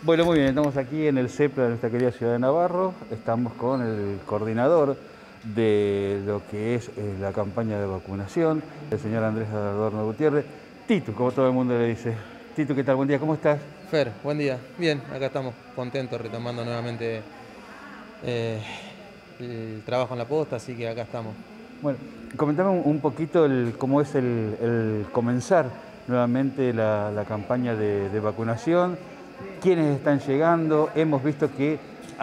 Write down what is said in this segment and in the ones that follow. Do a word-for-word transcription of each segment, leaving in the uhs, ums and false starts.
Bueno, muy bien, estamos aquí en el CEPLA de nuestra querida ciudad de Navarro. Estamos con el coordinador de lo que es eh, la campaña de vacunación, el señor Andrés Adorno Gutiérrez. Titu, como todo el mundo le dice. Titu, ¿qué tal? Buen día, ¿cómo estás? Fer, buen día. Bien, acá estamos contentos retomando nuevamente eh, el trabajo en la posta, así que acá estamos. Bueno, comentame un, un poquito el, cómo es el, el comenzar nuevamente la, la campaña de, de vacunación, quiénes están llegando. Hemos visto que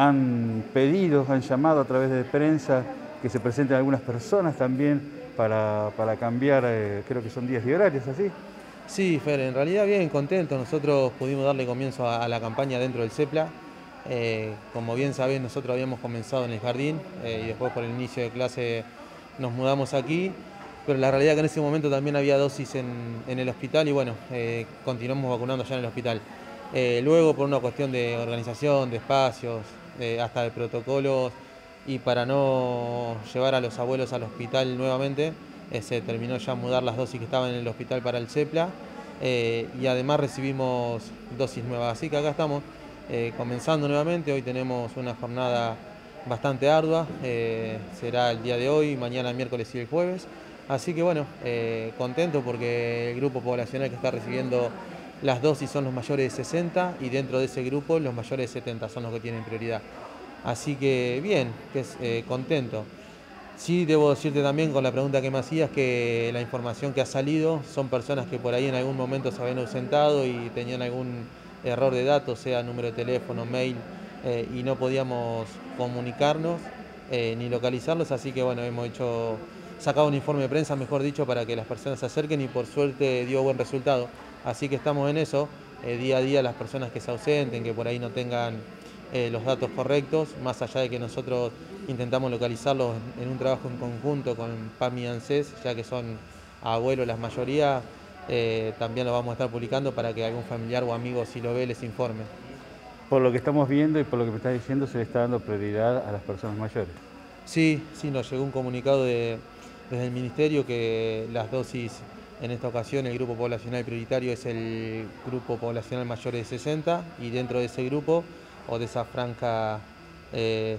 han pedido, han llamado a través de prensa que se presenten algunas personas también para, para cambiar, eh, creo que son días de horarios, ¿así? Sí, Fer, en realidad bien, contentos. Nosotros pudimos darle comienzo a, a la campaña dentro del CEPLA. Eh, como bien sabés, nosotros habíamos comenzado en el jardín eh, y después por el inicio de clase nos mudamos aquí. Pero la realidad es que en ese momento también había dosis en, en el hospital y bueno, eh, continuamos vacunando ya en el hospital. Eh, luego por una cuestión de organización, de espacios, eh, hasta de protocolos y para no llevar a los abuelos al hospital nuevamente, eh, se terminó ya mudar las dosis que estaban en el hospital para el CEPLA eh, y además recibimos dosis nuevas. Así que acá estamos eh, comenzando nuevamente. Hoy tenemos una jornada bastante ardua, eh, será el día de hoy, mañana, miércoles y el jueves. Así que bueno, eh, contento porque el grupo poblacional que está recibiendo las dosis son los mayores de sesenta y dentro de ese grupo los mayores de setenta son los que tienen prioridad. Así que bien, que es, eh, contento. Sí, debo decirte también con la pregunta que me hacías que la información que ha salido son personas que por ahí en algún momento se habían ausentado y tenían algún error de datos, sea número de teléfono, mail, eh, y no podíamos comunicarnos eh, ni localizarlos, así que bueno, hemos hecho, sacado un informe de prensa, mejor dicho, para que las personas se acerquen y por suerte dio buen resultado. Así que estamos en eso, eh, día a día las personas que se ausenten, que por ahí no tengan eh, los datos correctos, más allá de que nosotros intentamos localizarlos en un trabajo en conjunto con PAMI y ANSES, ya que son abuelos la mayoría, eh, también lo vamos a estar publicando para que algún familiar o amigo, si lo ve, les informe. Por lo que estamos viendo y por lo que me estás diciendo, se le está dando prioridad a las personas mayores. Sí, sí, nos llegó un comunicado de, desde el Ministerio que las dosis, en esta ocasión el grupo poblacional prioritario es el grupo poblacional mayores de sesenta y dentro de ese grupo o de esa franja eh,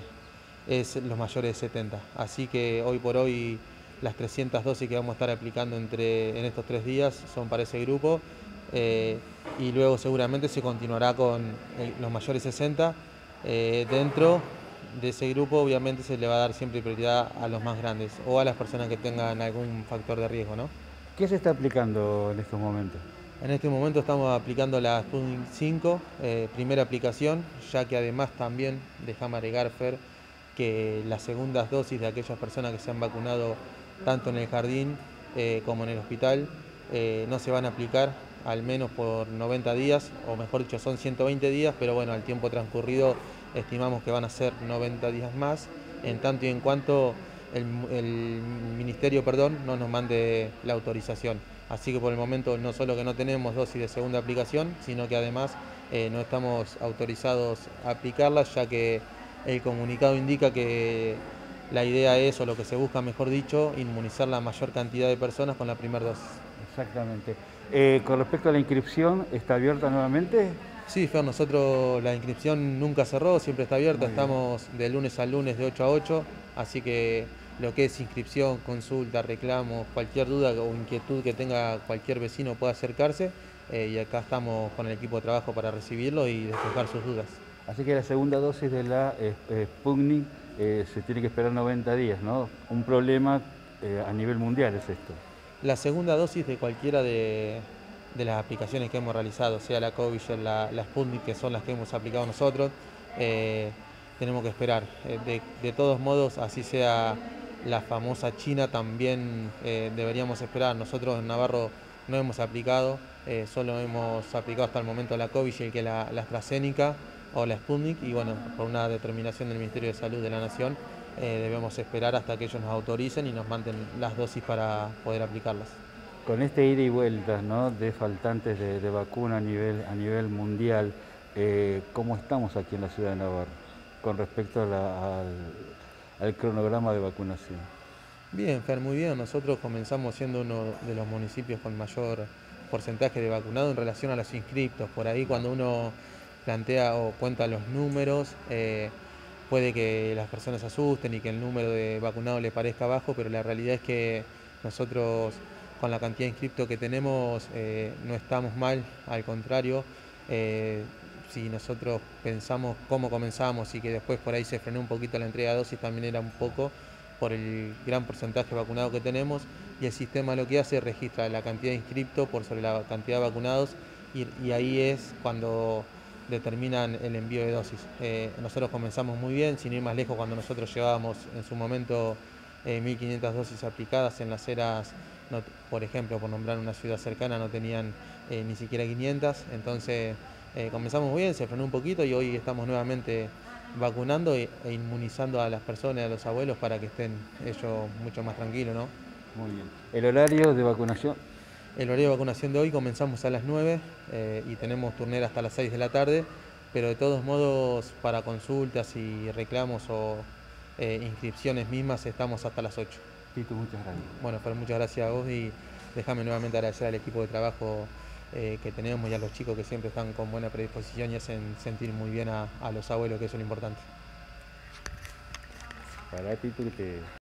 es los mayores de setenta. Así que hoy por hoy las trescientas dosis que vamos a estar aplicando entre, en estos tres días son para ese grupo eh, y luego seguramente se continuará con el, los mayores de sesenta eh, dentro de ese grupo. Obviamente se le va a dar siempre prioridad a los más grandes o a las personas que tengan algún factor de riesgo, ¿no? ¿Qué se está aplicando en estos momentos? En este momento estamos aplicando la Sputnik cinco, eh, primera aplicación, ya que además también, déjame agregar, Fer, que las segundas dosis de aquellas personas que se han vacunado tanto en el jardín eh, como en el hospital eh, no se van a aplicar al menos por noventa días, o mejor dicho son ciento veinte días, pero bueno, al tiempo transcurrido estimamos que van a ser noventa días más, en tanto y en cuanto el, el ministerio perdón, no nos mande la autorización. Así que por el momento no solo que no tenemos dosis de segunda aplicación, sino que además eh, no estamos autorizados a aplicarlas, ya que el comunicado indica que la idea es, o lo que se busca mejor dicho, inmunizar la mayor cantidad de personas con la primera dosis. Exactamente. Eh, con respecto a la inscripción, ¿está abierta nuevamente? Sí, Fer, nosotros la inscripción nunca cerró, siempre está abierta, Muy bien. estamos de lunes a lunes de ocho a ocho, así que lo que es inscripción, consulta, reclamos, cualquier duda o inquietud que tenga cualquier vecino puede acercarse eh, y acá estamos con el equipo de trabajo para recibirlo y despejar sus dudas. Así que la segunda dosis de la eh, eh, Sputnik eh, se tiene que esperar noventa días, ¿no? Un problema eh, a nivel mundial es esto. La segunda dosis de cualquiera de, de las aplicaciones que hemos realizado, sea la COVID, la, la Sputnik, que son las que hemos aplicado nosotros, eh, tenemos que esperar. Eh, de, de, todos modos, así sea la famosa China, también eh, deberíamos esperar. Nosotros en Navarro no hemos aplicado, eh, solo hemos aplicado hasta el momento la COVID, que la, la AstraZeneca o la Sputnik, y bueno, por una determinación del Ministerio de Salud de la Nación, eh, debemos esperar hasta que ellos nos autoricen y nos manden las dosis para poder aplicarlas. Con este ida y vuelta, ¿no?, de faltantes de, de vacuna a nivel, a nivel mundial, eh, ¿cómo estamos aquí en la ciudad de Navarro con respecto a la, al, al cronograma de vacunación? Bien, Fer, muy bien. Nosotros comenzamos siendo uno de los municipios con mayor porcentaje de vacunado en relación a los inscriptos. Por ahí cuando uno plantea o cuenta los números, eh, puede que las personas se asusten y que el número de vacunados les parezca bajo, pero la realidad es que nosotros con la cantidad de inscriptos que tenemos eh, no estamos mal, al contrario. Eh, si nosotros pensamos cómo comenzamos y que después por ahí se frenó un poquito la entrega de dosis, también era un poco por el gran porcentaje vacunado que tenemos, y el sistema lo que hace es registra la cantidad de inscriptos por sobre la cantidad de vacunados, y, y ahí es cuando determinan el envío de dosis. Eh, nosotros comenzamos muy bien, sin ir más lejos, cuando nosotros llevábamos en su momento eh, mil quinientas dosis aplicadas en las eras, no, por ejemplo, por nombrar una ciudad cercana, no tenían eh, ni siquiera quinientas, entonces eh, comenzamos muy bien, se frenó un poquito y hoy estamos nuevamente vacunando e, e inmunizando a las personas, a los abuelos, para que estén ellos mucho más tranquilos, ¿no? Muy bien. ¿El horario de vacunación? El horario de vacunación de hoy comenzamos a las nueve eh, y tenemos turnera hasta las seis de la tarde, pero de todos modos para consultas y reclamos o eh, inscripciones mismas estamos hasta las ocho. Tito, muchas gracias. Bueno, pues muchas gracias a vos y déjame nuevamente agradecer al equipo de trabajo eh, que tenemos y a los chicos que siempre están con buena predisposición y hacen sentir muy bien a, a los abuelos, que eso es lo importante. Para Tito, que te...